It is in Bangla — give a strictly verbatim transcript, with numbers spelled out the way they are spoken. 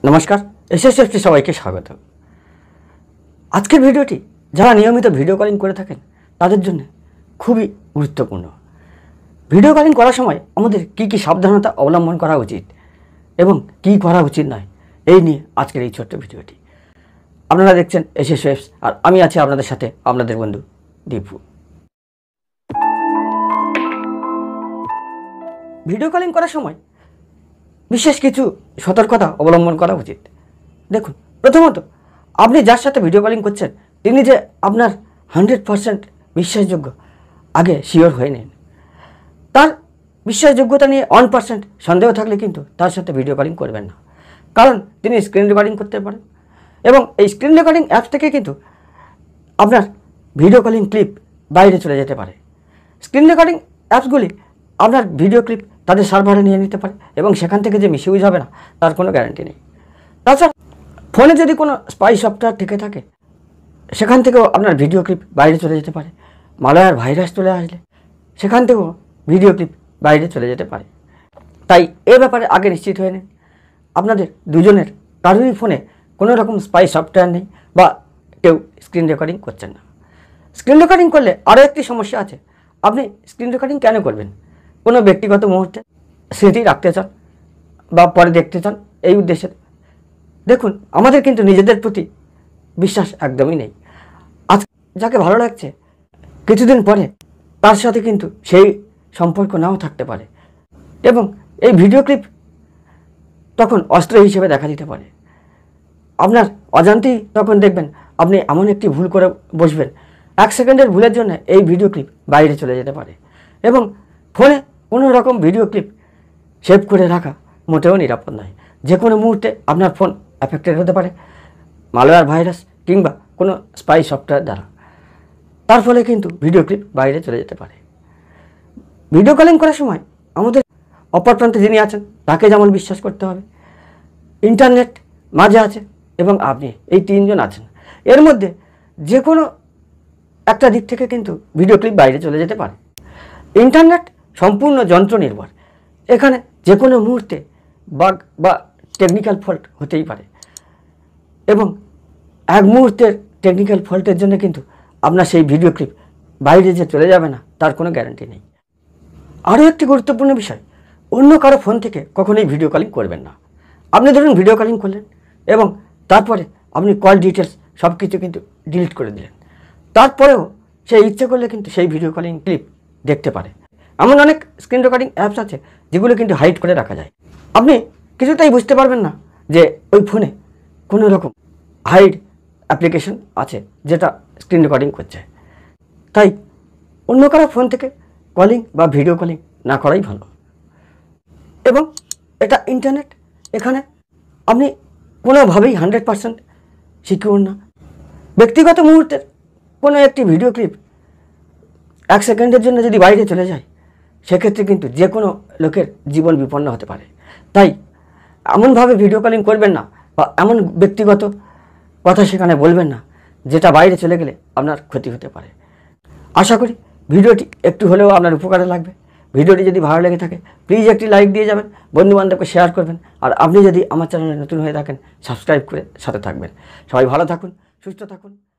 नमस्कार एसएसएफटी सबाइके स्वागत। आजकेर भिडियोटी যারা নিয়মিত ভিডিও কলিং করে থাকেন তাদের জন্য খুবই গুরুত্বপূর্ণ। ভিডিও কলিং করার সময় আমাদের কি কি সাবধানতা অবলম্বন করা উচিত এবং কি করা উচিত নয় এই নিয়ে আজকের এই ছোট্ট ভিডিওটি। আপনারা দেখছেন এসএসএফ আর আমি আছি আপনাদের সাথে আপনাদের বন্ধু দীপু। ভিডিও কলিং করার সময় বিশেষ কিছু সতর্কতা অবলম্বন করা উচিত। দেখুন, প্রথমত আপনি যার সাথে ভিডিও কলিং করছেন তিনি যে আপনার হান্ড্রেড পারসেন্ট বিশ্বাসযোগ্য আগে শিওর হয়ে নিন। তার বিশ্বাসযোগ্যতা নিয়ে ওয়ান পার্সেন্ট সন্দেহ থাকলে কিন্তু তার সাথে ভিডিও কলিং করবেন না, কারণ তিনি স্ক্রিন রেকর্ডিং করতে পারেন এবং এই স্ক্রিন রেকর্ডিং অ্যাপস থেকে কিন্তু আপনার ভিডিও কলিং ক্লিপ বাইরে চলে যেতে পারে। স্ক্রিন রেকর্ডিং অ্যাপসগুলি আপনার ভিডিও ক্লিপ তাদের সার্ভারে নিয়ে নিতে পারে এবং সেখান থেকে যে মিসইউজ হবে না তার কোনো গ্যারান্টি নেই। তাছাড়া ফোনে যদি কোনো স্পাই সফটওয়্যার থেকে থাকে সেখান থেকেও আপনার ভিডিও ক্লিপ বাইরে চলে যেতে পারে। মালওয়্যার ভাইরাস চলে আসলে সেখান থেকেও ভিডিও ক্লিপ বাইরে চলে যেতে পারে। তাই এ ব্যাপারে আগে নিশ্চিত হয়ে নিন আপনাদের দুজনের কারোরই ফোনে কোনো রকম স্পাই সফটওয়্যার নেই বা কেউ স্ক্রিন রেকর্ডিং করছেন না। স্ক্রিন রেকর্ডিং করলে আরও একটি সমস্যা আছে। আপনি স্ক্রিন রেকর্ডিং কেন করবেন? কোনো ব্যক্তিগত মুহূর্তে স্মৃতি রাখতে চান বা পরে দেখতে চান, এই উদ্দেশ্যে। দেখুন, আমাদের কিন্তু নিজেদের প্রতি বিশ্বাস একদমই নেই। আজ যাকে ভালো লাগছে কিছুদিন পরে তার সাথে কিন্তু সেই সম্পর্ক নাও থাকতে পারে এবং এই ভিডিও ক্লিপ তখন অস্ত্র হিসেবে দেখা দিতে পারে। আপনার অজান্তেই তখন দেখবেন আপনি এমন একটি ভুল করে বসবেন, এক সেকেন্ডের ভুলের জন্য এই ভিডিও ক্লিপ বাইরে চলে যেতে পারে এবং ফোনে কোনো রকম ভিডিও ক্লিপ সেভ করে রাখা মোটেও নিরাপদ নয়। যে কোনো মুহূর্তে আপনার ফোন অ্যাফেক্টেড হতে পারে মালওয়্যার ভাইরাস কিংবা কোনো স্পাই সফটওয়্যার দ্বারা। তার ফলে কিন্তু ভিডিও ক্লিপ বাইরে চলে যেতে পারে। ভিডিও কলিং করার সময় আমাদের অপর প্রান্তে যিনি আছেন তাকে যেমন বিশ্বাস করতে হবে, ইন্টারনেট মাঝে আছে এবং আপনি এই তিনজন আছেন, এর মধ্যে যে কোনো একটা দিক থেকে কিন্তু ভিডিও ক্লিপ বাইরে চলে যেতে পারে। ইন্টারনেট সম্পূর্ণ যন্ত্র নির্ভর, এখানে যে কোনো মুহূর্তে বাগ বা টেকনিক্যাল ফল্ট হতেই পারে এবং এক মুহূর্তের টেকনিক্যাল ফল্টের জন্য কিন্তু আপনার সেই ভিডিও ক্লিপ বাইরে যে চলে যাবে না তার কোনো গ্যারান্টি নেই। আরও একটি গুরুত্বপূর্ণ বিষয়, অন্য কারো ফোন থেকে কখনোই ভিডিও কলিং করবেন না। আপনি ধরুন ভিডিও কলিং করলেন এবং তারপরে আপনি কল ডিটেলস সব কিছু কিন্তু ডিলিট করে দিলেন, তারপরেও সে ইচ্ছে করলে কিন্তু সেই ভিডিও কলিং ক্লিপ দেখতে পারে। এমন অনেক স্ক্রিন রেকর্ডিং অ্যাপস আছে যেগুলো কিন্তু হাইড করে রাখা যায়। আপনি কিছুতেই বুঝতে পারবেন না যে ওই ফোনে কোনো রকম হাইড অ্যাপ্লিকেশন আছে যেটা স্ক্রিন রেকর্ডিং করছে। তাই অন্য কারো ফোন থেকে কলিং বা ভিডিও কলিং না করাই ভালো। এবং এটা ইন্টারনেট, এখানে আপনি কোনোভাবেই হান্ড্রেড পারসেন্ট সিকিউর না। ব্যক্তিগত মুহূর্তের কোনো একটি ভিডিও ক্লিপ এক সেকেন্ডের জন্য যদি বাইরে চলে যায় সেক্ষেত্রে কিন্তু যে কোনো লোকের জীবন বিপন্ন হতে পারে। তাই এমনভাবে ভিডিও কলিং করবেন না বা এমন ব্যক্তিগত কথা সেখানে বলবেন না যেটা বাইরে চলে গেলে আপনার ক্ষতি হতে পারে। আশা করি ভিডিওটি একটু হলেও আপনার উপকারে লাগবে। ভিডিওটি যদি ভালো লেগে থাকে প্লিজ একটি লাইক দিয়ে যাবেন, বন্ধুবান্ধবকে শেয়ার করবেন আর আপনি যদি আমার চ্যানেলে নতুন হয়ে থাকেন সাবস্ক্রাইব করে সাথে থাকবেন। সবাই ভালো থাকুন, সুস্থ থাকুন।